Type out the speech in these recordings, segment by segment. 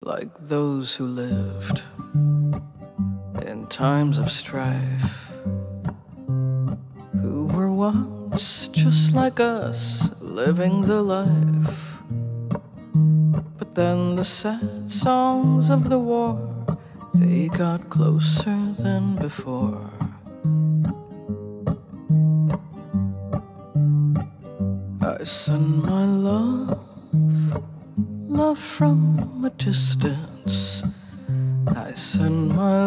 like those who lived in times of strife, who were once just like us, living the life. But then the sad songs of the war, they got closer than before. I send my love from a distance. I send my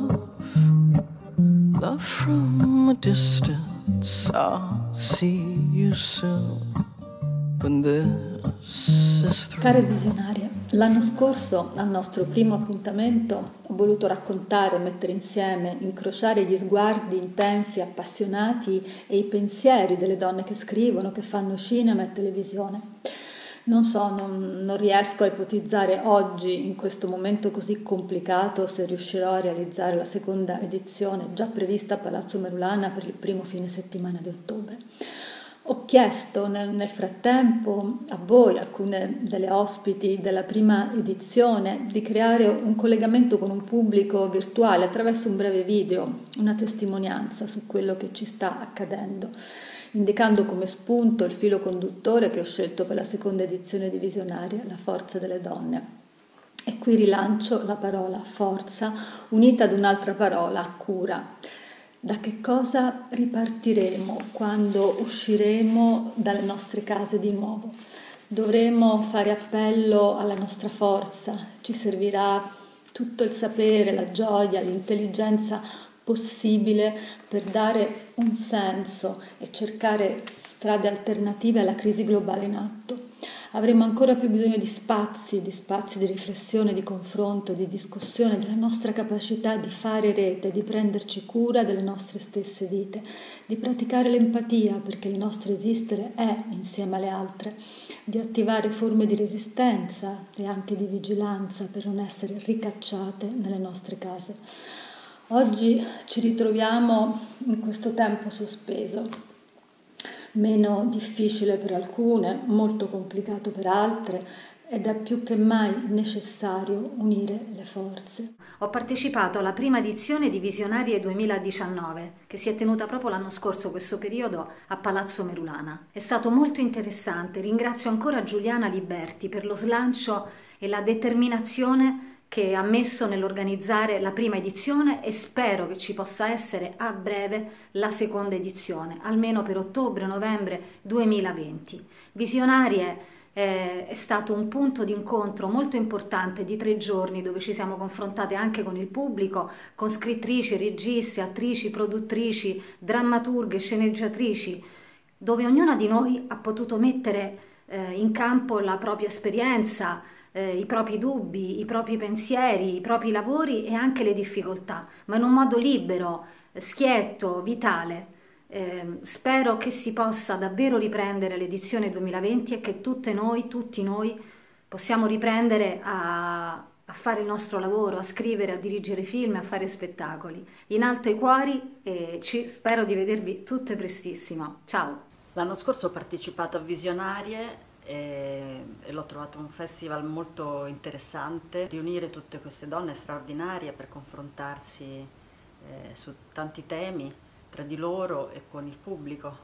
love from a distance. I'll see you soon when this is through. Care visionarie, l'anno scorso al nostro primo appuntamento ho voluto raccontare, mettere insieme, incrociare gli sguardi intensi, appassionati e i pensieri delle donne che scrivono, che fanno cinema e televisione. Non riesco a ipotizzare oggi, in questo momento così complicato, se riuscirò a realizzare la seconda edizione già prevista a Palazzo Merulana per il primo fine settimana di ottobre. Ho chiesto nel frattempo a voi, alcune delle ospiti della prima edizione, di creare un collegamento con un pubblico virtuale attraverso un breve video, una testimonianza su quello che ci sta accadendo, indicando come spunto il filo conduttore che ho scelto per la seconda edizione di Visionarie, la forza delle donne. E qui rilancio la parola forza unita ad un'altra parola, cura. Da che cosa ripartiremo quando usciremo dalle nostre case di nuovo? Dovremo fare appello alla nostra forza, ci servirà tutto il sapere, la gioia, l'intelligenza possibile per dare un senso e cercare strade alternative alla crisi globale in atto. Avremo ancora più bisogno di spazi di riflessione, di confronto, di discussione, della nostra capacità di fare rete, di prenderci cura delle nostre stesse vite, di praticare l'empatia perché il nostro esistere è insieme alle altre, di attivare forme di resistenza e anche di vigilanza per non essere ricacciate nelle nostre case. Oggi ci ritroviamo in questo tempo sospeso, meno difficile per alcune, molto complicato per altre, ed è più che mai necessario unire le forze. Ho partecipato alla prima edizione di Visionarie 2019, che si è tenuta proprio l'anno scorso, questo periodo, a Palazzo Merulana. È stato molto interessante, ringrazio ancora Giuliana Liberti per lo slancio e la determinazione che ha messo nell'organizzare la prima edizione e spero che ci possa essere a breve la seconda edizione, almeno per ottobre-novembre 2020. Visionarie è stato un punto di incontro molto importante di 3 giorni dove ci siamo confrontate anche con il pubblico, con scrittrici, registe, attrici, produttrici, drammaturghe, sceneggiatrici, dove ognuna di noi ha potuto mettere in campo la propria esperienza, i propri dubbi, i propri pensieri, i propri lavori e anche le difficoltà, ma in un modo libero, schietto, vitale. Spero che si possa davvero riprendere l'edizione 2020 e che tutti noi possiamo riprendere a fare il nostro lavoro, a scrivere, a dirigere film, a fare spettacoli. In alto i cuori e spero di vedervi tutte prestissimo. Ciao! L'anno scorso ho partecipato a Visionarie e l'ho trovato un festival molto interessante, riunire tutte queste donne straordinarie per confrontarsi su tanti temi tra di loro e con il pubblico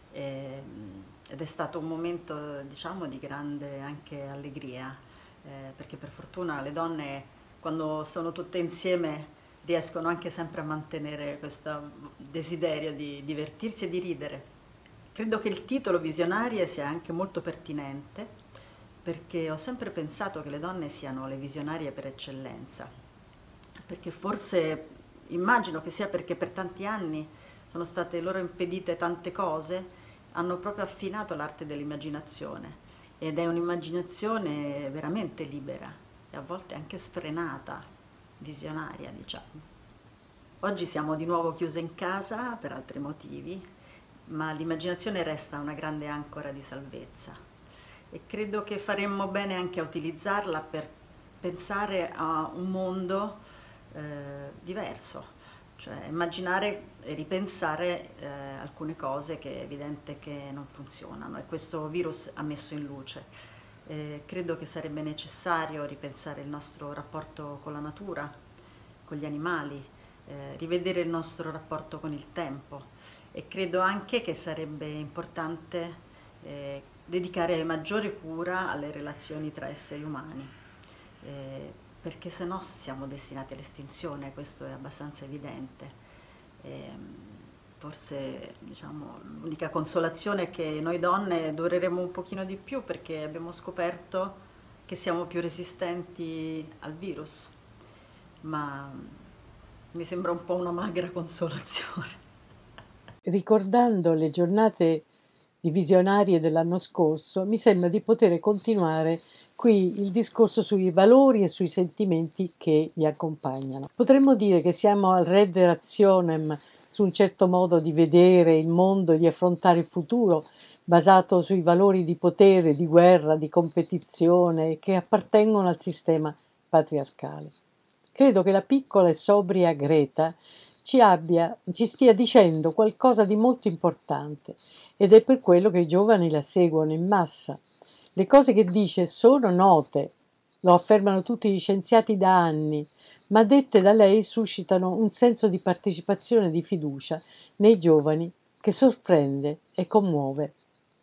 ed è stato un momento, diciamo, di grande anche allegria, perché per fortuna le donne quando sono tutte insieme riescono anche sempre a mantenere questo desiderio di divertirsi e di ridere. Credo che il titolo Visionarie sia anche molto pertinente perché ho sempre pensato che le donne siano le visionarie per eccellenza, perché forse immagino che sia perché per tanti anni sono state loro impedite tante cose, hanno proprio affinato l'arte dell'immaginazione ed è un'immaginazione veramente libera e a volte anche sfrenata, visionaria diciamo. Oggi siamo di nuovo chiuse in casa per altri motivi, ma l'immaginazione resta una grande ancora di salvezza e credo che faremmo bene anche a utilizzarla per pensare a un mondo diverso, cioè immaginare e ripensare alcune cose che è evidente che non funzionano e questo virus ha messo in luce. Credo che sarebbe necessario ripensare il nostro rapporto con la natura, con gli animali, rivedere il nostro rapporto con il tempo, e credo anche che sarebbe importante dedicare maggiore cura alle relazioni tra esseri umani, perché se no siamo destinati all'estinzione, questo è abbastanza evidente. Forse, diciamo, l'unica consolazione è che noi donne dureremo un pochino di più, perché abbiamo scoperto che siamo più resistenti al virus, ma mi sembra un po' una magra consolazione. Ricordando le giornate divisionarie dell'anno scorso, mi sembra di poter continuare qui il discorso sui valori e sui sentimenti che li accompagnano. Potremmo dire che siamo al Redde Rationem, su un certo modo di vedere il mondo e di affrontare il futuro, basato sui valori di potere, di guerra, di competizione che appartengono al sistema patriarcale. Credo che la piccola e sobria Greta ci stia dicendo qualcosa di molto importante, ed è per quello che i giovani la seguono in massa. Le cose che dice sono note, lo affermano tutti gli scienziati da anni, ma dette da lei suscitano un senso di partecipazione e di fiducia nei giovani che sorprende e commuove.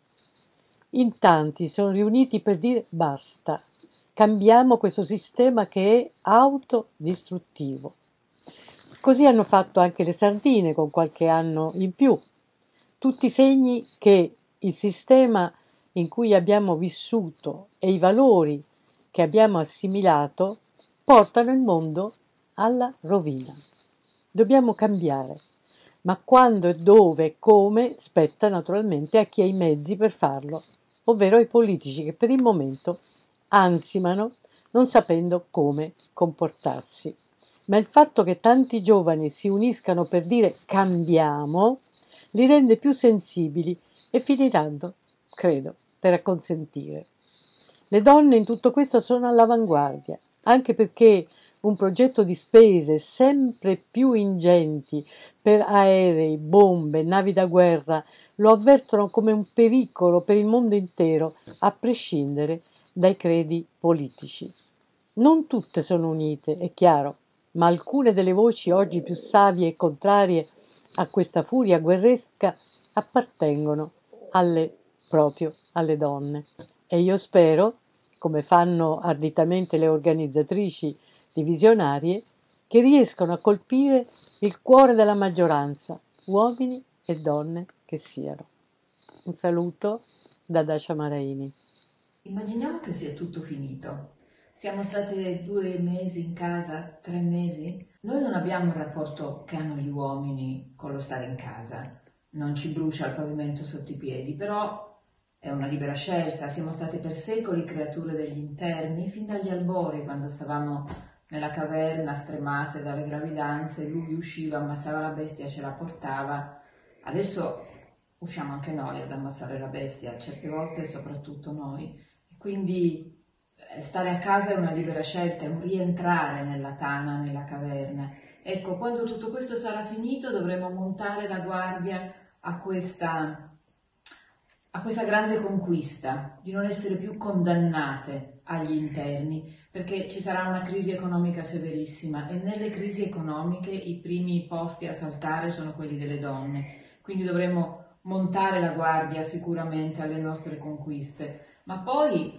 In tanti sono riuniti per dire basta, cambiamo questo sistema che è autodistruttivo. Così hanno fatto anche le sardine con qualche anno in più. Tutti segni che il sistema in cui abbiamo vissuto e i valori che abbiamo assimilato portano il mondo alla rovina. Dobbiamo cambiare, ma quando e dove e come spetta naturalmente a chi ha i mezzi per farlo, ovvero ai politici che per il momento ansimano non sapendo come comportarsi. Ma il fatto che tanti giovani si uniscano per dire cambiamo li rende più sensibili e finiranno, credo, per acconsentire. Le donne in tutto questo sono all'avanguardia, anche perché un progetto di spese sempre più ingenti per aerei, bombe, navi da guerra lo avvertono come un pericolo per il mondo intero, a prescindere dai credi politici. Non tutte sono unite, è chiaro, ma alcune delle voci oggi più savie e contrarie a questa furia guerresca appartengono proprio alle donne. E io spero, come fanno arditamente le organizzatrici divisionarie, che riescano a colpire il cuore della maggioranza, uomini e donne che siano. Un saluto da Dacia Maraini. Immaginiamo che sia tutto finito. Siamo state 2 mesi in casa, 3 mesi. Noi non abbiamo il rapporto che hanno gli uomini con lo stare in casa. Non ci brucia il pavimento sotto i piedi, però è una libera scelta. Siamo state per secoli creature degli interni, fin dagli albori, quando stavamo nella caverna stremate dalle gravidanze, lui usciva, ammazzava la bestia, ce la portava. Adesso usciamo anche noi ad ammazzare la bestia, certe volte soprattutto noi. E quindi stare a casa è una libera scelta, è un rientrare nella tana, nella caverna. Ecco, quando tutto questo sarà finito dovremo montare la guardia a questa grande conquista, di non essere più condannate agli interni, perché ci sarà una crisi economica severissima e nelle crisi economiche i primi posti a saltare sono quelli delle donne. Quindi dovremo montare la guardia sicuramente alle nostre conquiste, ma poi,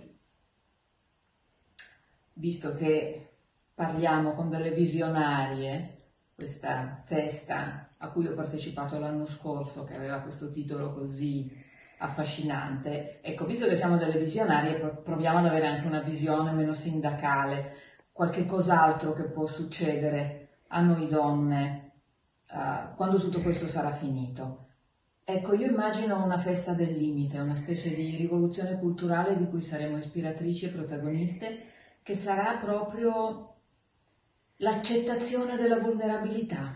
visto che parliamo con delle visionarie, questa festa a cui ho partecipato l'anno scorso, che aveva questo titolo così affascinante, ecco, visto che siamo delle visionarie, proviamo ad avere anche una visione meno sindacale, qualche cos'altro che può succedere a noi donne quando tutto questo sarà finito. Ecco, io immagino una festa del limite, una specie di rivoluzione culturale di cui saremo ispiratrici e protagoniste, che sarà proprio l'accettazione della vulnerabilità.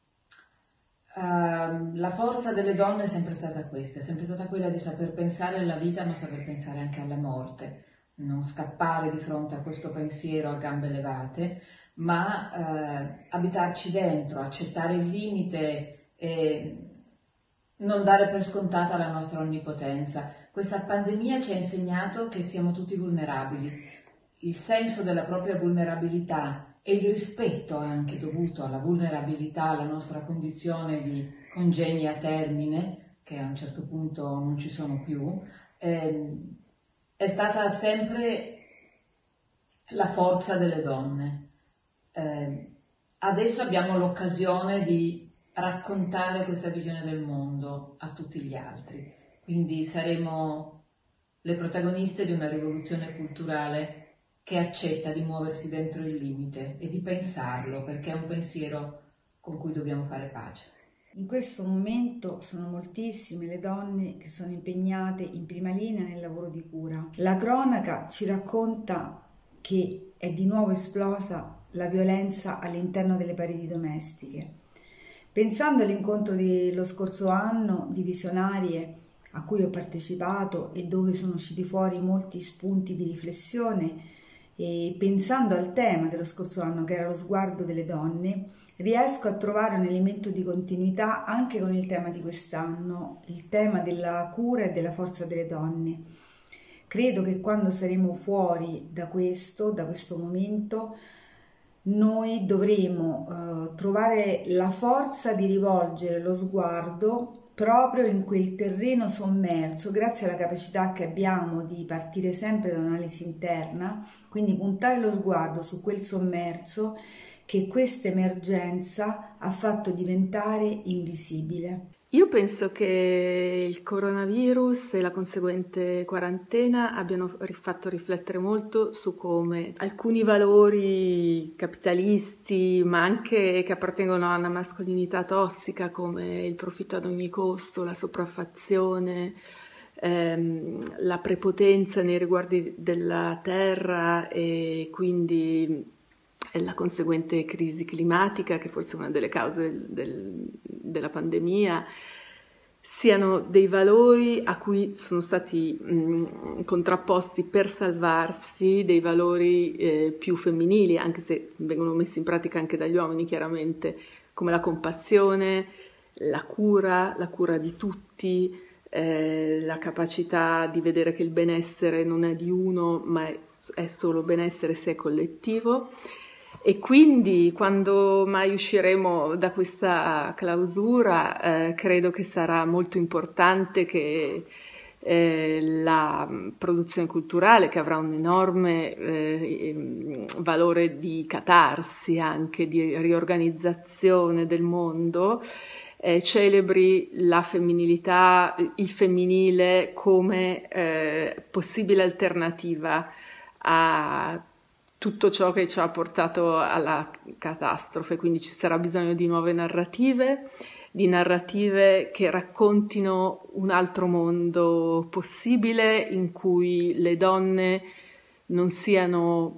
La forza delle donne è sempre stata questa, è sempre stata quella di saper pensare alla vita ma saper pensare anche alla morte, non scappare di fronte a questo pensiero a gambe levate, ma abitarci dentro, accettare il limite e non dare per scontata la nostra onnipotenza, Questa pandemia ci ha insegnato che siamo tutti vulnerabili. Il senso della propria vulnerabilità e il rispetto anche dovuto alla vulnerabilità, alla nostra condizione di congegni a termine, che a un certo punto non ci sono più, è stata sempre la forza delle donne. Adesso abbiamo l'occasione di raccontare questa visione del mondo a tutti gli altri, quindi saremo le protagoniste di una rivoluzione culturale che accetta di muoversi dentro il limite e di pensarlo, perché è un pensiero con cui dobbiamo fare pace. In questo momento sono moltissime le donne che sono impegnate in prima linea nel lavoro di cura. La cronaca ci racconta che è di nuovo esplosa la violenza all'interno delle pareti domestiche. Pensando all'incontro dello scorso anno di Visionarie a cui ho partecipato e dove sono usciti fuori molti spunti di riflessione, e pensando al tema dello scorso anno che era lo sguardo delle donne, riesco a trovare un elemento di continuità anche con il tema di quest'anno, il tema della cura e della forza delle donne. Credo che quando saremo fuori da questo momento, noi dovremo trovare la forza di rivolgere lo sguardo proprio in quel terreno sommerso, grazie alla capacità che abbiamo di partire sempre da un'analisi interna, quindi puntare lo sguardo su quel sommerso che questa emergenza ha fatto diventare invisibile. Io penso che il coronavirus e la conseguente quarantena abbiano fatto riflettere molto su come alcuni valori capitalisti, ma anche che appartengono a una mascolinità tossica come il profitto ad ogni costo, la sopraffazione, la prepotenza nei riguardi della terra e quindi la conseguente crisi climatica, che forse è una delle cause della pandemia, siano dei valori a cui sono stati contrapposti per salvarsi dei valori più femminili, anche se vengono messi in pratica anche dagli uomini chiaramente, come la compassione, la cura di tutti, la capacità di vedere che il benessere non è di uno, ma è solo benessere se è collettivo. E quindi quando mai usciremo da questa clausura credo che sarà molto importante che la produzione culturale, che avrà un enorme valore di catarsi, anche di riorganizzazione del mondo, celebri la femminilità, il femminile come possibile alternativa a tutto ciò che ci ha portato alla catastrofe. Quindi ci sarà bisogno di nuove narrative, di narrative che raccontino un altro mondo possibile in cui le donne non siano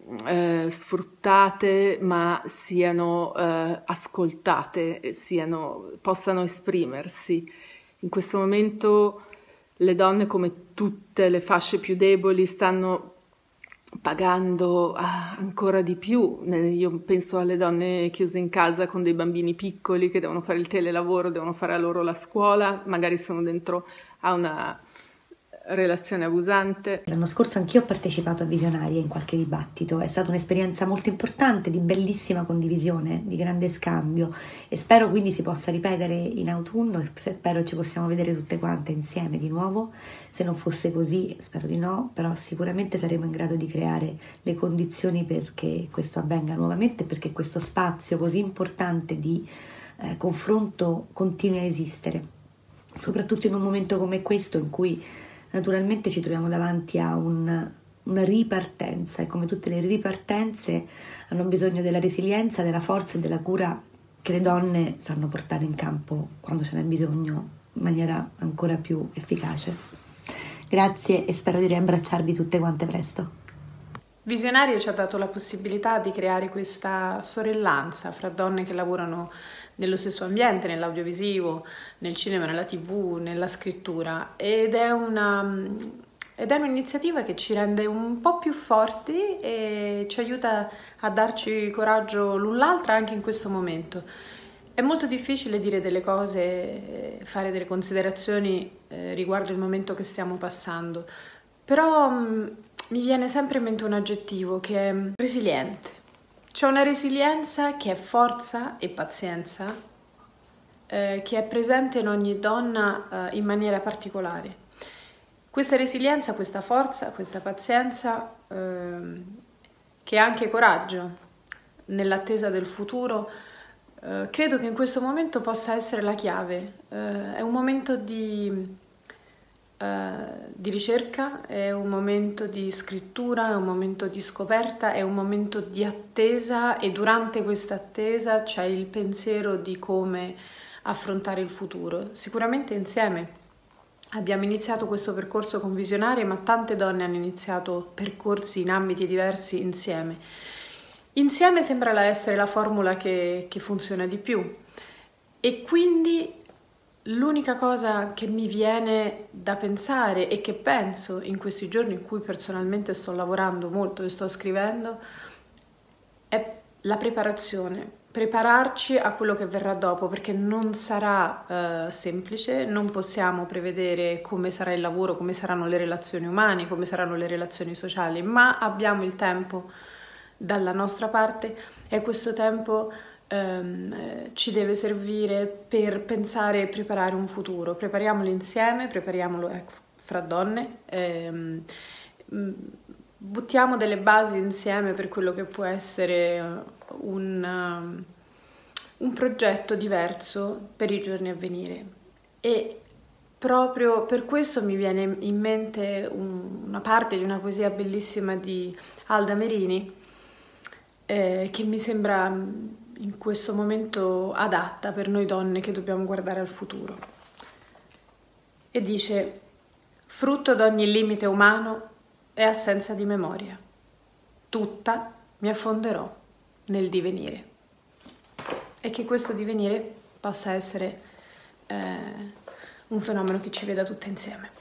sfruttate ma siano ascoltate, possano esprimersi. In questo momento le donne, come tutte le fasce più deboli, stanno pagando ancora di più. Io penso alle donne chiuse in casa con dei bambini piccoli che devono fare il telelavoro, devono fare a loro la scuola, magari sono dentro a una relazione abusante. L'anno scorso anch'io ho partecipato a Visionarie in qualche dibattito, è stata un'esperienza molto importante, di bellissima condivisione, di grande scambio, e spero quindi si possa ripetere in autunno e spero ci possiamo vedere tutte quante insieme di nuovo. Se non fosse così, spero di no, però sicuramente saremo in grado di creare le condizioni perché questo avvenga nuovamente, perché questo spazio così importante di confronto continui a esistere, soprattutto in un momento come questo in cui naturalmente ci troviamo davanti a una ripartenza, e come tutte le ripartenze hanno bisogno della resilienza, della forza e della cura che le donne sanno portare in campo quando ce n'è bisogno in maniera ancora più efficace. Grazie e spero di riabbracciarvi tutte quante presto. Visionarie ci ha dato la possibilità di creare questa sorellanza fra donne che lavorano nello stesso ambiente, nell'audiovisivo, nel cinema, nella TV, nella scrittura, ed è un'iniziativa che ci rende un po' più forti e ci aiuta a darci coraggio l'un l'altra anche in questo momento. È molto difficile dire delle cose, fare delle considerazioni riguardo il momento che stiamo passando, però mi viene sempre in mente un aggettivo che è resiliente. C'è una resilienza che è forza e pazienza, che è presente in ogni donna in maniera particolare. Questa resilienza, questa forza, questa pazienza, che è anche coraggio nell'attesa del futuro, credo che in questo momento possa essere la chiave. È un momento di ricerca, è un momento di scrittura, è un momento di scoperta, è un momento di attesa, e durante questa attesa c'è il pensiero di come affrontare il futuro. Sicuramente insieme abbiamo iniziato questo percorso con Visionarie, ma tante donne hanno iniziato percorsi in ambiti diversi insieme. Insieme sembra essere la formula che funziona di più, e quindi l'unica cosa che mi viene da pensare e che penso in questi giorni in cui personalmente sto lavorando molto e sto scrivendo è la preparazione. Prepararci a quello che verrà dopo, perché non sarà semplice, non possiamo prevedere come sarà il lavoro, come saranno le relazioni umane, come saranno le relazioni sociali, ma abbiamo il tempo dalla nostra parte, e questo tempo ci deve servire per pensare e preparare un futuro. Prepariamolo insieme, prepariamolo fra donne, buttiamo delle basi insieme per quello che può essere un progetto diverso per i giorni a venire. E proprio per questo mi viene in mente una parte di una poesia bellissima di Alda Merini, che mi sembra in questo momento adatta per noi donne che dobbiamo guardare al futuro. E dice: frutto d'ogni limite umano è assenza di memoria. Tutta mi affonderò nel divenire. E che questo divenire possa essere un fenomeno che ci veda tutte insieme.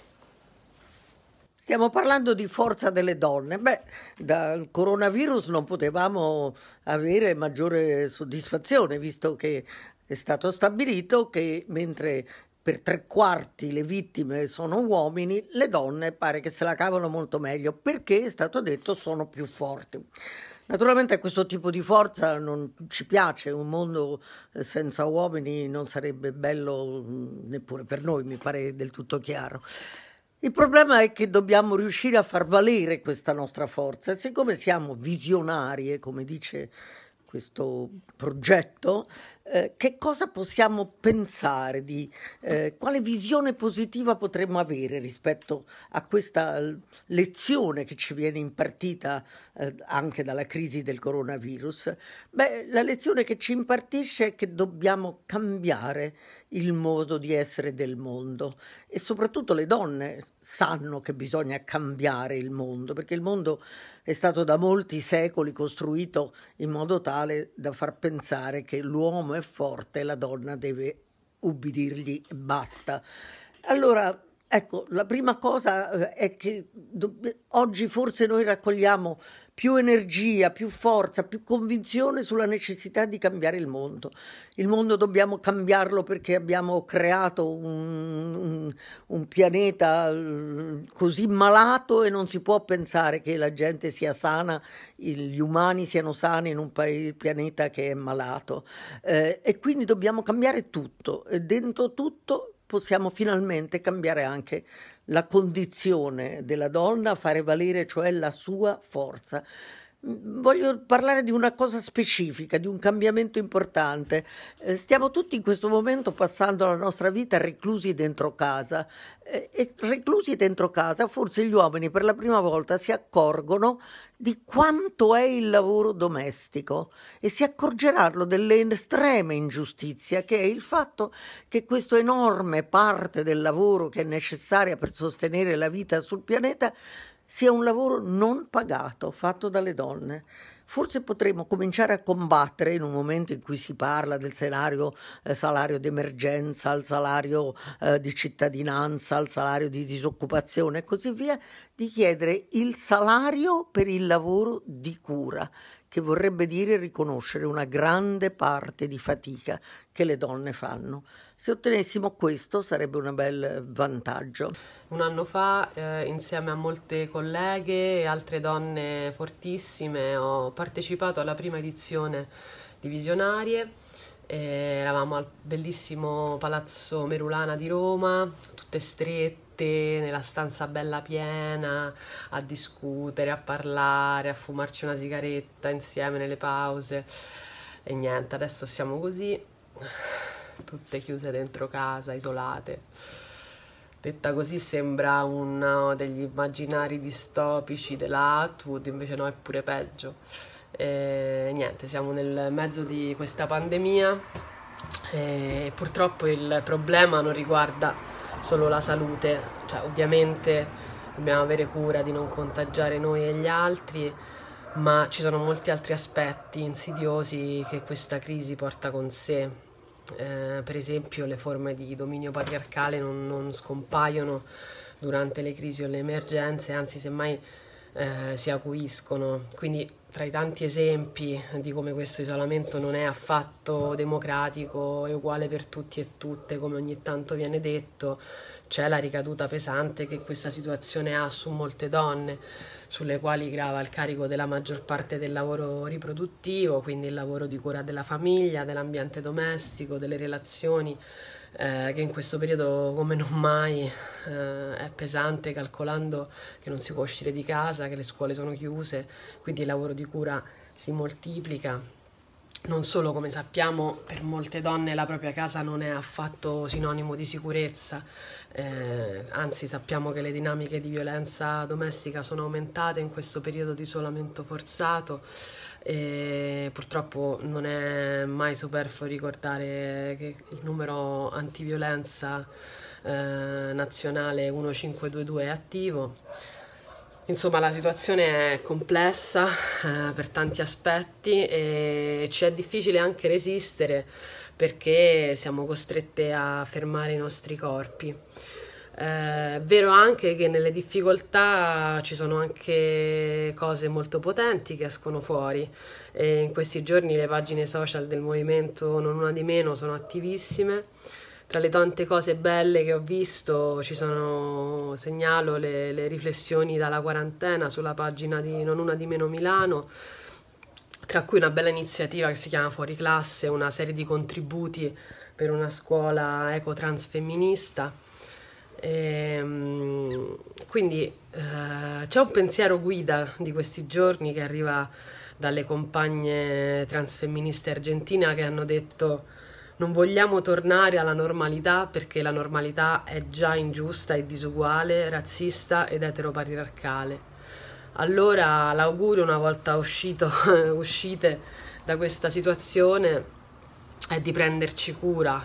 Stiamo parlando di forza delle donne. Dal coronavirus non potevamo avere maggiore soddisfazione, visto che è stato stabilito che mentre per 3/4 le vittime sono uomini, le donne pare che se la cavano molto meglio, perché è stato detto sono più forti. Naturalmente questo tipo di forza non ci piace, un mondo senza uomini non sarebbe bello neppure per noi, mi pare del tutto chiaro. Il problema è che dobbiamo riuscire a far valere questa nostra forza, e siccome siamo visionarie, come dice questo progetto, che cosa possiamo pensare quale visione positiva potremmo avere rispetto a questa lezione che ci viene impartita anche dalla crisi del coronavirus? La lezione che ci impartisce è che dobbiamo cambiare il modo di essere del mondo, e soprattutto le donne sanno che bisogna cambiare il mondo, perché il mondo è stato da molti secoli costruito in modo tale da far pensare che l'uomo è forte e la donna deve ubbidirgli e basta. Allora, ecco, la prima cosa è che oggi forse noi raccogliamo più energia, più forza, più convinzione sulla necessità di cambiare il mondo. Il mondo dobbiamo cambiarlo perché abbiamo creato un pianeta così malato, e non si può pensare che la gente sia sana, gli umani siano sani in un pianeta che è malato. E quindi dobbiamo cambiare tutto, e dentro tutto possiamo finalmente cambiare anche la condizione della donna, fare valere cioè la sua forza. Voglio parlare di una cosa specifica, di un cambiamento importante. Stiamo tutti in questo momento passando la nostra vita reclusi dentro casa, e reclusi dentro casa forse gli uomini per la prima volta si accorgono di quanto è il lavoro domestico, e si accorgeranno delle estreme ingiustizie che è il fatto che questa enorme parte del lavoro che è necessaria per sostenere la vita sul pianeta sia un lavoro non pagato, fatto dalle donne. Forse potremmo cominciare a combattere, in un momento in cui si parla del salario d'emergenza, al salario di cittadinanza, al salario di disoccupazione e così via, di chiedere il salario per il lavoro di cura, che vorrebbe dire riconoscere una grande parte di fatica che le donne fanno. Se ottenessimo questo sarebbe un bel vantaggio. Un anno fa, insieme a molte colleghe e altre donne fortissime, ho partecipato alla prima edizione di Visionarie. Eravamo al bellissimo Palazzo Merulana di Roma, tutte strette nella stanza bella piena, a discutere, a parlare, a fumarci una sigaretta insieme nelle pause. E niente, adesso siamo così, tutte chiuse dentro casa, isolate. Detta così sembra uno degli immaginari distopici della Atwood, invece no, è pure peggio. Niente, siamo nel mezzo di questa pandemia e purtroppo il problema non riguarda solo la salute, cioè ovviamente dobbiamo avere cura di non contagiare noi e gli altri, ma ci sono molti altri aspetti insidiosi che questa crisi porta con sé. Per esempio le forme di dominio patriarcale non scompaiono durante le crisi o le emergenze, anzi semmai si acuiscono. Quindi tra i tanti esempi di come questo isolamento non è affatto democratico e uguale per tutti e tutte, come ogni tanto viene detto, c'è la ricaduta pesante che questa situazione ha su molte donne, sulle quali grava il carico della maggior parte del lavoro riproduttivo, quindi il lavoro di cura della famiglia, dell'ambiente domestico, delle relazioni, che in questo periodo come non mai è pesante, calcolando che non si può uscire di casa, che le scuole sono chiuse, quindi il lavoro di cura si moltiplica. Non solo, come sappiamo, per molte donne la propria casa non è affatto sinonimo di sicurezza, anzi sappiamo che le dinamiche di violenza domestica sono aumentate in questo periodo di isolamento forzato. E purtroppo non è mai superfluo ricordare che il numero antiviolenza nazionale 1522 è attivo. Insomma, la situazione è complessa per tanti aspetti e ci è difficile anche resistere perché siamo costrette a fermare i nostri corpi. È vero anche che nelle difficoltà ci sono anche cose molto potenti che escono fuori e in questi giorni le pagine social del movimento Non Una di Meno sono attivissime. Tra le tante cose belle che ho visto segnalo le riflessioni dalla quarantena sulla pagina di Non Una di Meno Milano, tra cui una bella iniziativa che si chiama Fuori Classe, una serie di contributi per una scuola eco-trans femminista. Quindi c'è un pensiero guida di questi giorni che arriva dalle compagne transfemministe argentine che hanno detto: non vogliamo tornare alla normalità perché la normalità è già ingiusta e disuguale, razzista ed eteropatriarcale. Allora l'augurio, una volta uscite da questa situazione, è di prenderci cura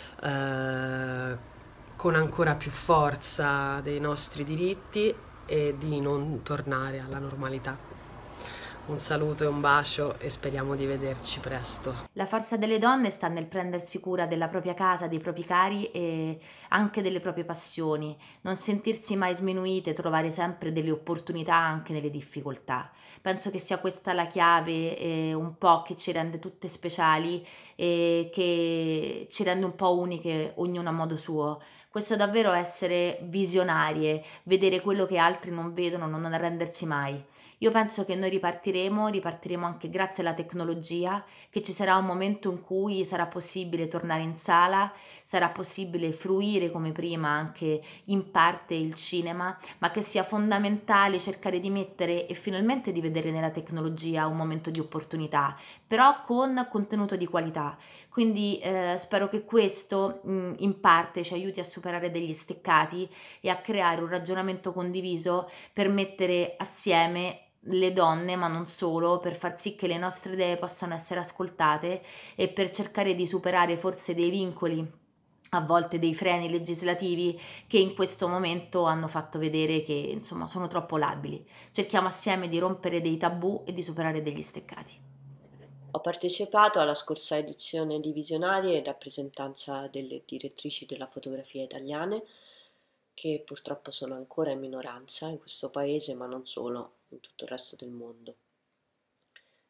con ancora più forza dei nostri diritti e di non tornare alla normalità. Un saluto e un bacio e speriamo di vederci presto. La forza delle donne sta nel prendersi cura della propria casa, dei propri cari e anche delle proprie passioni, non sentirsi mai sminuite, trovare sempre delle opportunità anche nelle difficoltà. Penso che sia questa la chiave un po' che ci rende tutte speciali e che ci rende un po' uniche, ognuna a modo suo. Questo davvero essere visionarie, vedere quello che altri non vedono, non arrendersi mai. Io penso che noi ripartiremo anche grazie alla tecnologia, che ci sarà un momento in cui sarà possibile tornare in sala, sarà possibile fruire come prima anche in parte il cinema, ma che sia fondamentale cercare di mettere e finalmente di vedere nella tecnologia un momento di opportunità, però con contenuto di qualità. Quindi spero che questo in parte ci aiuti a superare degli steccati e a creare un ragionamento condiviso per mettere assieme le donne, ma non solo, per far sì che le nostre idee possano essere ascoltate e per cercare di superare forse dei vincoli, a volte dei freni legislativi che in questo momento hanno fatto vedere che insomma sono troppo labili. Cerchiamo assieme di rompere dei tabù e di superare degli steccati. Ho partecipato alla scorsa edizione di Visionarie in rappresentanza delle direttrici della fotografia italiane, che purtroppo sono ancora in minoranza in questo paese, ma non solo, in tutto il resto del mondo.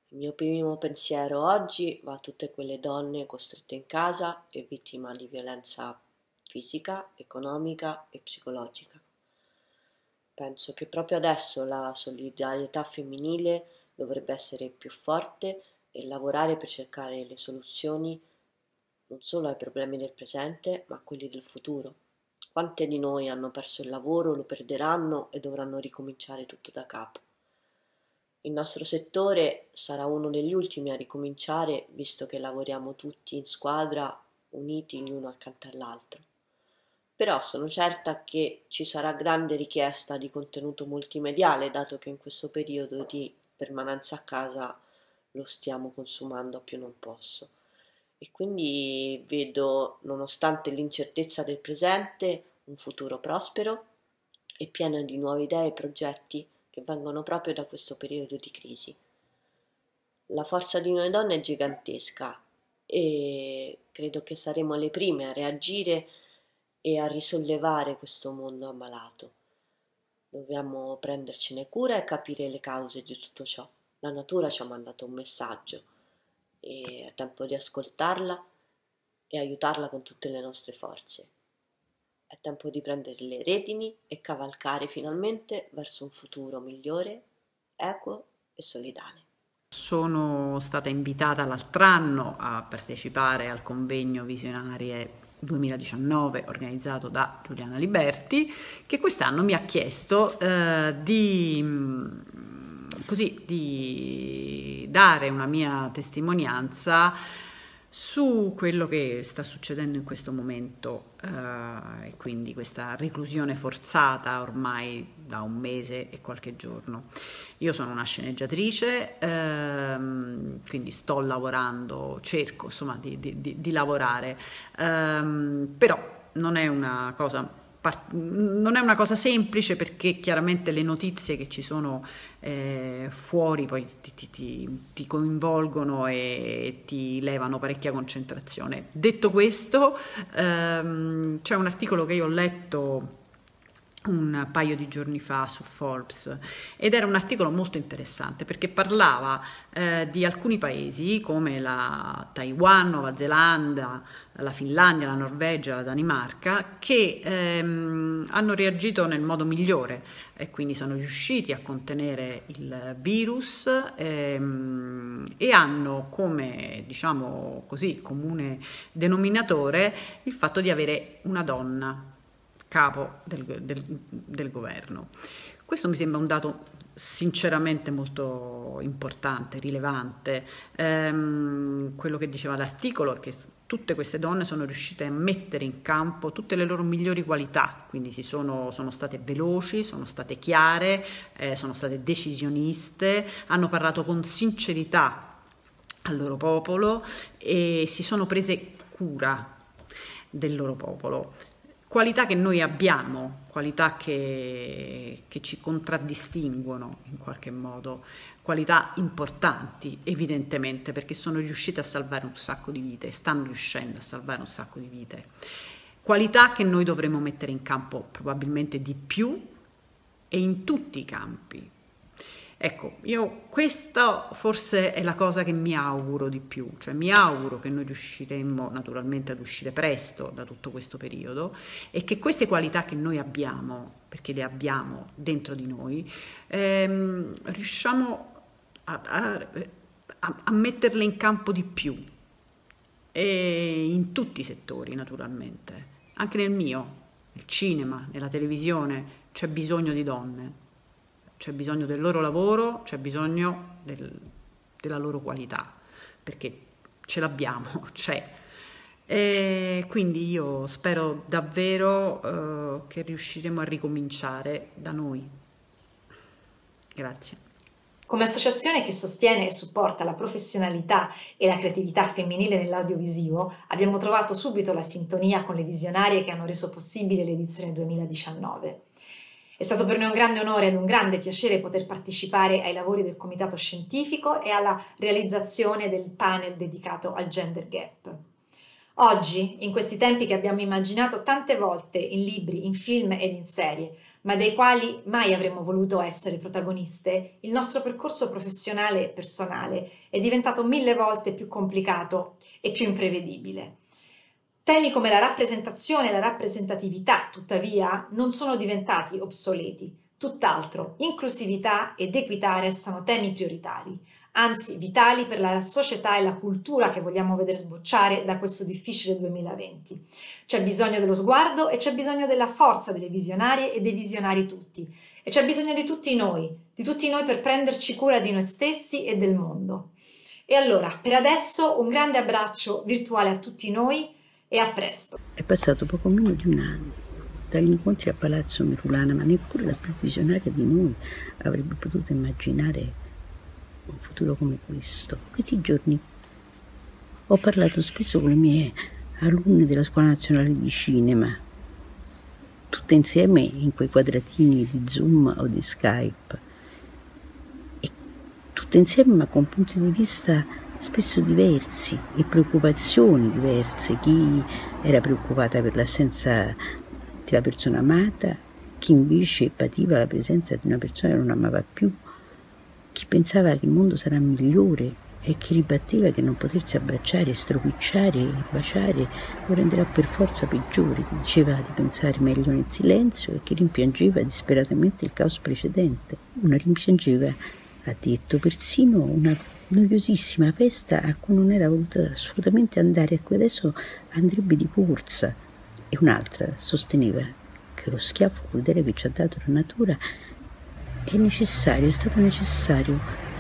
Il mio primo pensiero oggi va a tutte quelle donne costrette in casa e vittime di violenza fisica, economica e psicologica. Penso che proprio adesso la solidarietà femminile dovrebbe essere più forte e lavorare per cercare le soluzioni non solo ai problemi del presente, ma a quelli del futuro. Quante di noi hanno perso il lavoro, lo perderanno e dovranno ricominciare tutto da capo. Il nostro settore sarà uno degli ultimi a ricominciare, visto che lavoriamo tutti in squadra, uniti l'uno accanto all'altro. Però sono certa che ci sarà grande richiesta di contenuto multimediale, dato che in questo periodo di permanenza a casa lo stiamo consumando a più non posso. E quindi vedo, nonostante l'incertezza del presente, un futuro prospero e pieno di nuove idee e progetti che vengono proprio da questo periodo di crisi. La forza di noi donne è gigantesca e credo che saremo le prime a reagire e a risollevare questo mondo ammalato. Dobbiamo prendercene cura e capire le cause di tutto ciò. La natura ci ha mandato un messaggio e è tempo di ascoltarla e aiutarla con tutte le nostre forze. È tempo di prendere le redini e cavalcare finalmente verso un futuro migliore, equo e solidale. Sono stata invitata l'altro anno a partecipare al convegno Visionarie 2019 organizzato da Giuliana Liberti, che quest'anno mi ha chiesto di dare una mia testimonianza su quello che sta succedendo in questo momento e quindi questa reclusione forzata ormai da un mese e qualche giorno. Io sono una sceneggiatrice, quindi sto lavorando, cerco insomma di lavorare, però non è una cosa semplice, perché chiaramente le notizie che ci sono fuori poi ti coinvolgono e ti levano parecchia concentrazione. Detto questo, c'è un articolo che io ho letto un paio di giorni fa su Forbes ed era un articolo molto interessante, perché parlava di alcuni paesi come la Taiwan, Nuova Zelanda, la Finlandia, la Norvegia, la Danimarca, che hanno reagito nel modo migliore e quindi sono riusciti a contenere il virus e hanno come, diciamo così, comune denominatore il fatto di avere una donna capo del governo. Questo mi sembra un dato sinceramente molto importante, rilevante. Quello che diceva l'articolo è che tutte queste donne sono riuscite a mettere in campo tutte le loro migliori qualità, quindi sono state veloci, sono state chiare, sono state decisioniste, hanno parlato con sincerità al loro popolo e si sono prese cura del loro popolo. Qualità che noi abbiamo, qualità che ci contraddistinguono in qualche modo, qualità importanti evidentemente, perché sono riuscite a salvare un sacco di vite, stanno riuscendo a salvare un sacco di vite. Qualità che noi dovremmo mettere in campo probabilmente di più e in tutti i campi. Ecco, io questa forse è la cosa che mi auguro di più, cioè mi auguro che noi riusciremo naturalmente ad uscire presto da tutto questo periodo e che queste qualità che noi abbiamo, perché le abbiamo dentro di noi, riusciamo a metterle in campo di più e in tutti i settori naturalmente, anche nel mio, nel cinema, nella televisione c'è bisogno di donne. C'è bisogno del loro lavoro, c'è bisogno della loro qualità, perché ce l'abbiamo, c'è. E quindi io spero davvero che riusciremo a ricominciare da noi. Grazie. Come associazione che sostiene e supporta la professionalità e la creatività femminile nell'audiovisivo, abbiamo trovato subito la sintonia con le visionarie che hanno reso possibile l'edizione 2019. È stato per noi un grande onore ed un grande piacere poter partecipare ai lavori del comitato scientifico e alla realizzazione del panel dedicato al gender gap. Oggi, in questi tempi che abbiamo immaginato tante volte in libri, in film ed in serie, ma dei quali mai avremmo voluto essere protagoniste, il nostro percorso professionale e personale è diventato 1000 volte più complicato e più imprevedibile. Temi come la rappresentazione e la rappresentatività, tuttavia, non sono diventati obsoleti. Tutt'altro, inclusività ed equità restano temi prioritari, anzi vitali per la società e la cultura che vogliamo vedere sbocciare da questo difficile 2020. C'è bisogno dello sguardo e c'è bisogno della forza delle visionarie e dei visionari tutti. E c'è bisogno di tutti noi per prenderci cura di noi stessi e del mondo. E allora, per adesso, un grande abbraccio virtuale a tutti noi e a presto. È passato poco meno di un anno dagli incontri a Palazzo Merulana, ma neppure la più visionaria di noi avrebbe potuto immaginare un futuro come questo. Questi giorni ho parlato spesso con le mie alunne della Scuola Nazionale di Cinema, tutte insieme in quei quadratini di Zoom o di Skype, e tutte insieme ma con punti di vista spesso diversi e preoccupazioni diverse. Chi era preoccupata per l'assenza della persona amata, chi invece pativa la presenza di una persona che non amava più, chi pensava che il mondo sarà migliore e chi ribatteva che non potersi abbracciare, stropicciare e baciare lo renderà per forza peggiore, chi diceva di pensare meglio nel silenzio e chi rimpiangeva disperatamente il caos precedente. Una rimpiangeva, ha detto, persino una noiosissima festa a cui non era voluta assolutamente andare, a cui adesso andrebbe di corsa, e un'altra sosteneva che lo schiaffo crudele che ci ha dato la natura è necessario, è stato necessario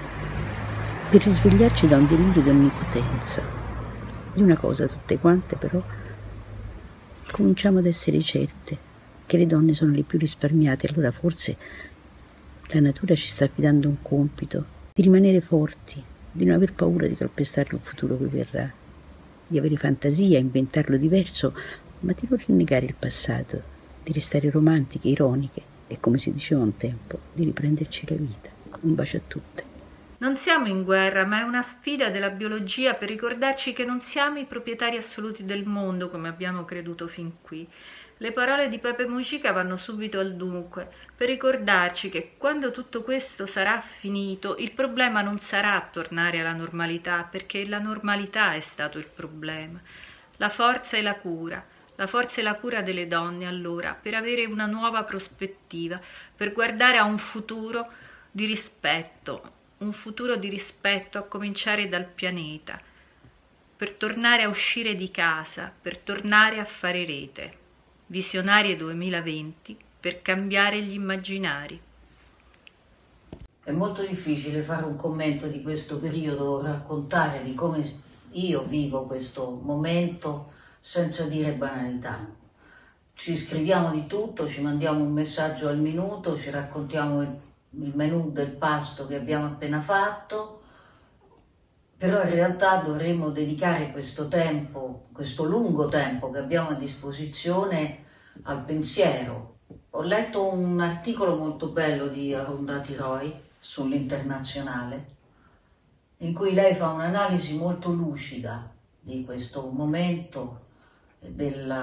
per risvegliarci da un delirio di onnipotenza. Di una cosa tutte quante però cominciamo ad essere certe, che le donne sono le più risparmiate. Allora forse la natura ci sta affidando un compito di rimanere forti, di non aver paura di calpestare il futuro che verrà, di avere fantasia, inventarlo diverso, ma di non rinnegare il passato, di restare romantiche, ironiche e, come si diceva un tempo, di riprenderci la vita. Un bacio a tutte. Non siamo in guerra, ma è una sfida della biologia per ricordarci che non siamo i proprietari assoluti del mondo come abbiamo creduto fin qui. Le parole di Pepe Mujica vanno subito al dunque, per ricordarci che quando tutto questo sarà finito, il problema non sarà tornare alla normalità, perché la normalità è stato il problema. La forza e la cura delle donne, allora, per avere una nuova prospettiva, per guardare a un futuro di rispetto a cominciare dal pianeta, per tornare a uscire di casa, per tornare a fare rete. Visionarie 2020 per cambiare gli immaginari. È molto difficile fare un commento di questo periodo, raccontare di come io vivo questo momento senza dire banalità. Ci scriviamo di tutto, ci mandiamo un messaggio al minuto, ci raccontiamo il menù del pasto che abbiamo appena fatto, però in realtà dovremmo dedicare questo tempo, questo lungo tempo che abbiamo a disposizione, al pensiero. Ho letto un articolo molto bello di Arundhati Roy sull'Internazionale, in cui lei fa un'analisi molto lucida di questo momento e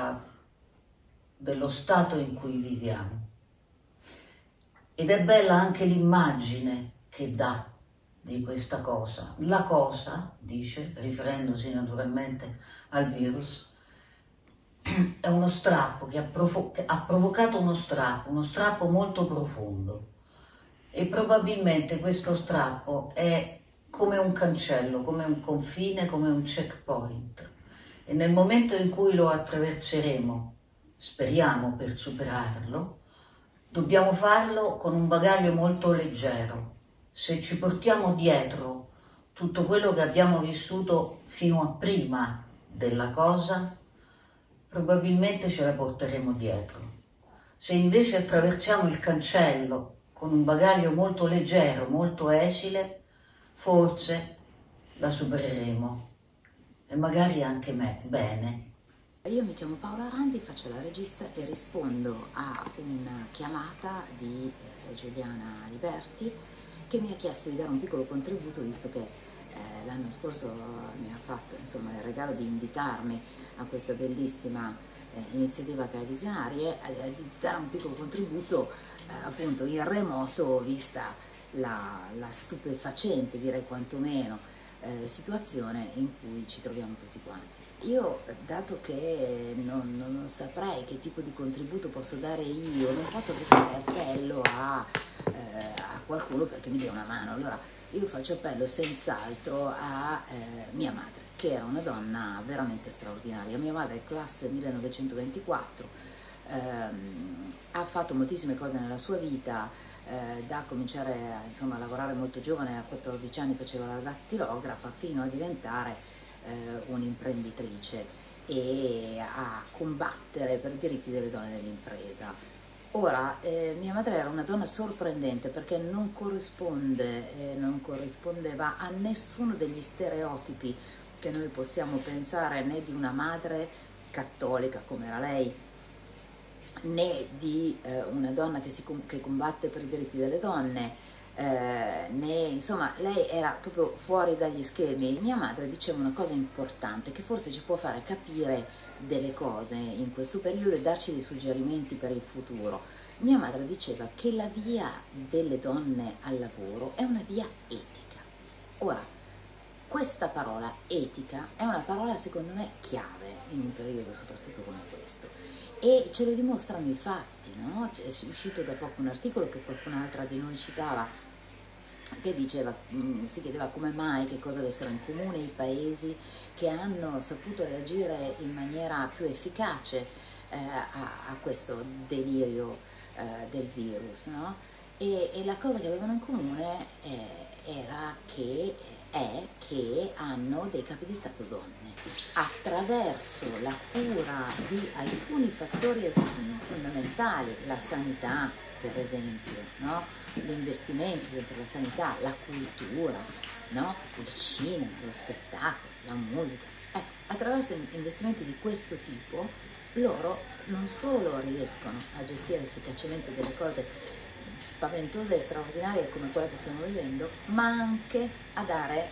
dello stato in cui viviamo. Ed è bella anche l'immagine che dà di questa cosa. La cosa, dice, riferendosi naturalmente al virus, è uno strappo che ha provocato uno strappo molto profondo, e probabilmente questo strappo è come un cancello, come un confine, come un checkpoint, e nel momento in cui lo attraverseremo, speriamo per superarlo, dobbiamo farlo con un bagaglio molto leggero. Se ci portiamo dietro tutto quello che abbiamo vissuto fino a prima della cosa, probabilmente ce la porteremo dietro. Se invece attraversiamo il cancello con un bagaglio molto leggero, molto esile, forse la supereremo, e magari anche bene. Io mi chiamo Paola Randi, faccio la regista e rispondo a una chiamata di Giuliana Liberti, che mi ha chiesto di dare un piccolo contributo, visto che l'anno scorso mi ha fatto il regalo di invitarmi a questa bellissima iniziativa che è Visionarie, di dare un piccolo contributo appunto in remoto, vista la stupefacente, direi quantomeno, situazione in cui ci troviamo tutti quanti. Io, dato che non saprei che tipo di contributo posso dare io, non posso che fare appello a qualcuno perché mi dia una mano. Allora io faccio appello senz'altro a mia madre, che era una donna veramente straordinaria. Mia madre è classe 1924, ha fatto moltissime cose nella sua vita, da cominciare a lavorare molto giovane, a 14 anni faceva la dattilografa, fino a diventare un'imprenditrice e a combattere per i diritti delle donne nell'impresa. Ora, mia madre era una donna sorprendente perché non corrispondeva a nessuno degli stereotipi che noi possiamo pensare, né di una madre cattolica come era lei, né di una donna che combatte per i diritti delle donne, insomma, lei era proprio fuori dagli schemi. Mia madre diceva una cosa importante che forse ci può fare capire delle cose in questo periodo e darci dei suggerimenti per il futuro. Mia madre diceva che la via delle donne al lavoro è una via etica. Ora, questa parola etica è una parola secondo me chiave in un periodo soprattutto come questo, e ce lo dimostrano i fatti, no? È uscito da poco un articolo che qualcun'altra di noi citava, che diceva, si chiedeva come mai, che cosa avessero in comune i paesi che hanno saputo reagire in maniera più efficace a questo delirio del virus, no? E la cosa che avevano in comune era che hanno dei capi di Stato donne, attraverso la cura di alcuni fattori fondamentali, la sanità per esempio, no? L'investimento dentro la sanità, la cultura, no? Il cinema, lo spettacolo, la musica. Attraverso investimenti di questo tipo loro non solo riescono a gestire efficacemente delle cose spaventose e straordinarie come quella che stiamo vivendo, ma anche a dare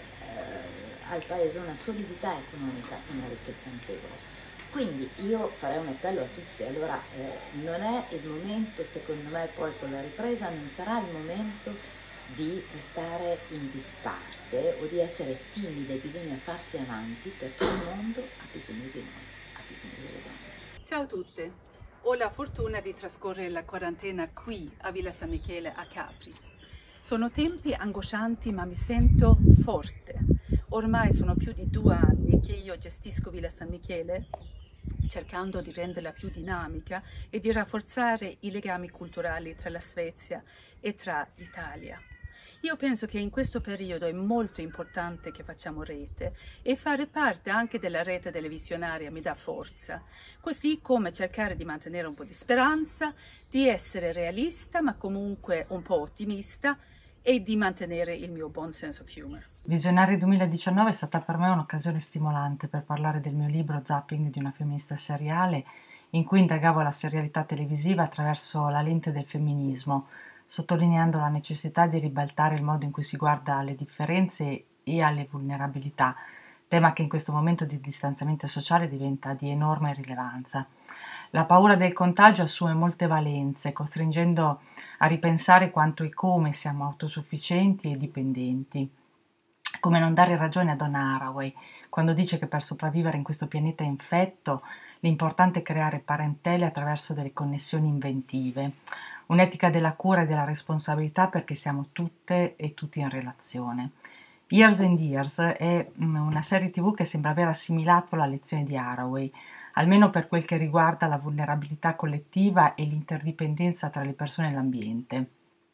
al paese una solidità economica e una ricchezza notevole. Quindi io farei un appello a tutte. Allora non è il momento, secondo me, poi con la ripresa non sarà il momento di restare in disparte o di essere timide, bisogna farsi avanti perché il mondo ha bisogno di noi, ha bisogno delle donne. Ciao a tutte, ho la fortuna di trascorrere la quarantena qui a Villa San Michele a Capri. Sono tempi angoscianti ma mi sento forte. Ormai sono più di 2 anni che io gestisco Villa San Michele, cercando di renderla più dinamica e di rafforzare i legami culturali tra la Svezia e tra l'Italia. Io penso che in questo periodo è molto importante che facciamo rete, e fare parte anche della rete televisionaria mi dà forza, così come cercare di mantenere un po' di speranza, di essere realista ma comunque un po' ottimista e di mantenere il mio buon sense of humor. Visionari 2019 è stata per me un'occasione stimolante per parlare del mio libro Zapping di una femminista seriale, in cui indagavo la serialità televisiva attraverso la lente del femminismo, sottolineando la necessità di ribaltare il modo in cui si guarda alle differenze e alle vulnerabilità, tema che in questo momento di distanziamento sociale diventa di enorme rilevanza. La paura del contagio assume molte valenze, costringendo a ripensare quanto e come siamo autosufficienti e dipendenti. Come non dare ragione a Donna Haraway quando dice che per sopravvivere in questo pianeta infetto l'importante è creare parentele attraverso delle connessioni inventive, un'etica della cura e della responsabilità perché siamo tutte e tutti in relazione. Years and Years è una serie TV che sembra aver assimilato la lezione di Haraway, almeno per quel che riguarda la vulnerabilità collettiva e l'interdipendenza tra le persone e l'ambiente.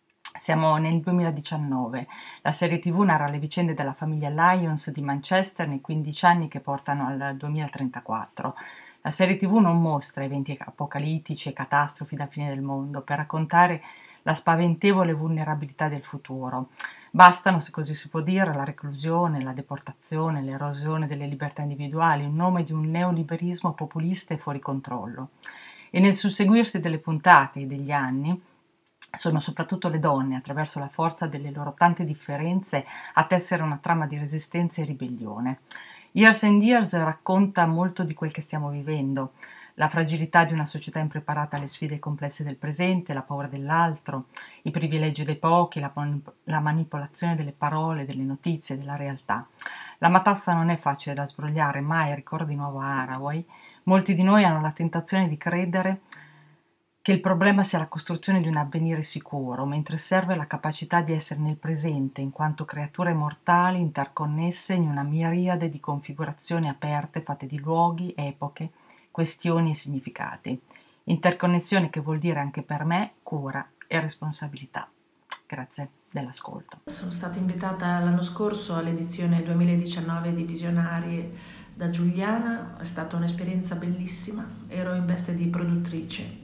Siamo nel 2019, la serie TV narra le vicende della famiglia Lyons di Manchester nei 15 anni che portano al 2034. La serie TV non mostra eventi apocalittici e catastrofi da fine del mondo per raccontare la spaventevole vulnerabilità del futuro. Bastano, se così si può dire, la reclusione, la deportazione, l'erosione delle libertà individuali in nome di un neoliberismo populista e fuori controllo. E nel susseguirsi delle puntate e degli anni sono soprattutto le donne, attraverso la forza delle loro tante differenze, a tessere una trama di resistenza e ribellione. Years and Years racconta molto di quel che stiamo vivendo. la fragilità di una società impreparata alle sfide complesse del presente, la paura dell'altro, i privilegi dei pochi, la manipolazione delle parole, delle notizie, della realtà. La matassa non è facile da sbrogliare, mai, ricordo di nuovo Haraway. Molti di noi hanno la tentazione di credere che il problema sia la costruzione di un avvenire sicuro, mentre serve la capacità di essere nel presente, in quanto creature mortali interconnesse in una miriade di configurazioni aperte fatte di luoghi, epoche, questioni e significati. Interconnessione che vuol dire anche per me cura e responsabilità. Grazie dell'ascolto. Sono stata invitata l'anno scorso all'edizione 2019 di Visionarie da Giuliana, è stata un'esperienza bellissima, ero in veste di produttrice.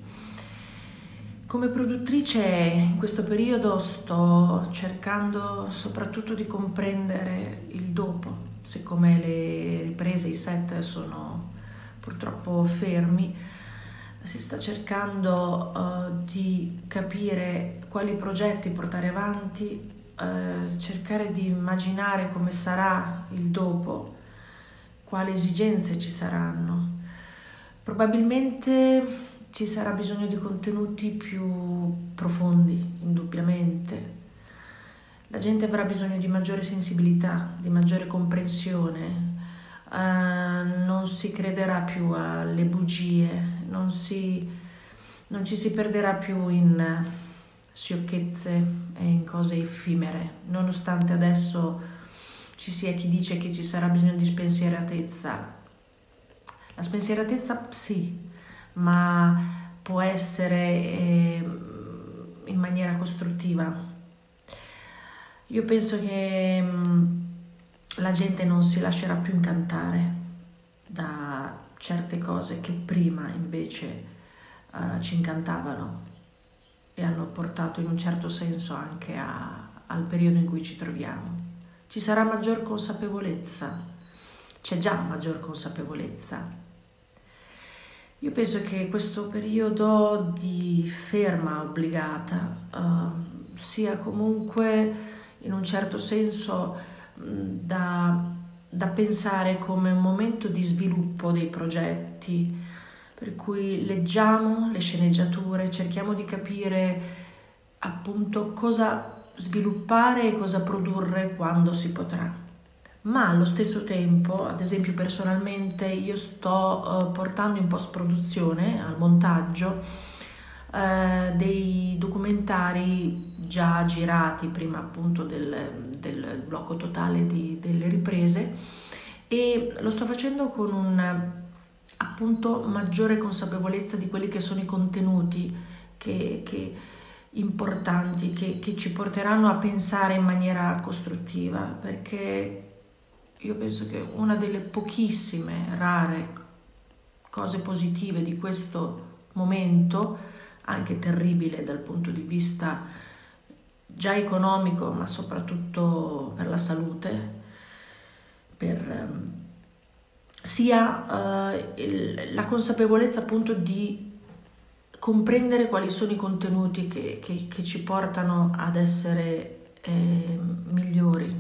Come produttrice in questo periodo sto cercando soprattutto di comprendere il dopo, siccome le riprese, i set sono purtroppo fermi, si sta cercando di capire quali progetti portare avanti, cercare di immaginare come sarà il dopo, quali esigenze ci saranno. Probabilmente ci sarà bisogno di contenuti più profondi, indubbiamente. La gente avrà bisogno di maggiore sensibilità, di maggiore comprensione. Non si crederà più alle bugie, non ci si perderà più in sciocchezze e in cose effimere, nonostante adesso ci sia chi dice che ci sarà bisogno di spensieratezza. La spensieratezza sì, ma può essere in maniera costruttiva. Io penso che la gente non si lascerà più incantare da certe cose che prima invece ci incantavano e hanno portato in un certo senso anche al periodo in cui ci troviamo. Ci sarà maggior consapevolezza, c'è già maggior consapevolezza. Io penso che questo periodo di ferma obbligata sia comunque in un certo senso da pensare come un momento di sviluppo dei progetti, per cui leggiamo le sceneggiature, cerchiamo di capire appunto cosa sviluppare e cosa produrre quando si potrà. Ma allo stesso tempo, ad esempio personalmente, io sto portando in post-produzione, al montaggio, dei documentari già girati prima appunto del blocco totale delle riprese, e lo sto facendo con un appunto maggiore consapevolezza di quelli che sono i contenuti che importanti, che ci porteranno a pensare in maniera costruttiva, perché io penso che una delle pochissime rare cose positive di questo momento, anche terribile dal punto di vista già economico, ma soprattutto per la salute, sia la consapevolezza appunto di comprendere quali sono i contenuti che ci portano ad essere migliori.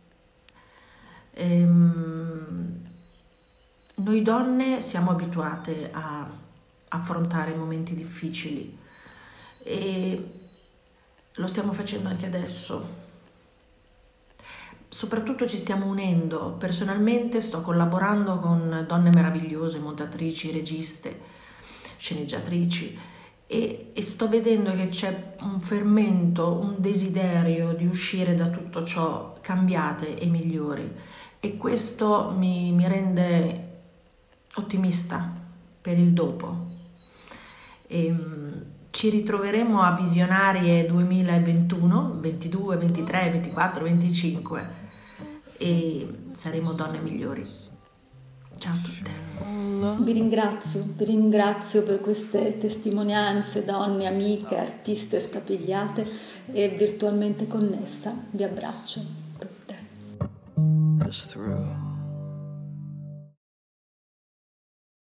Noi donne siamo abituate a affrontare momenti difficili e lo stiamo facendo anche adesso. Soprattutto ci stiamo unendo. Personalmente sto collaborando con donne meravigliose, montatrici, registe, sceneggiatrici, e sto vedendo che c'è un fermento, un desiderio di uscire da tutto ciò cambiate e migliori, e questo mi rende ottimista per il dopo. Ci ritroveremo a Visionarie 2021, 22, 23, 24, 25 e saremo donne migliori. Ciao a tutte. Vi ringrazio per queste testimonianze, donne, amiche, artiste scapigliate e virtualmente connessa. Vi abbraccio tutte.